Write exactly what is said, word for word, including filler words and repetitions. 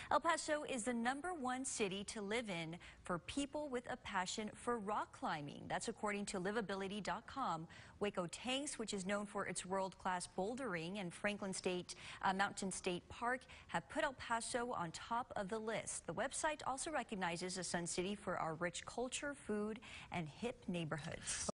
El Paso is the number one city to live in for people with a passion for rock climbing. That's according to livability dot com. Waco Tanks, which is known for its world-class bouldering, and Franklin State uh, Mountain State Park have put El Paso on top of the list. The website also recognizes the Sun City for our rich culture, food, and hip neighborhoods.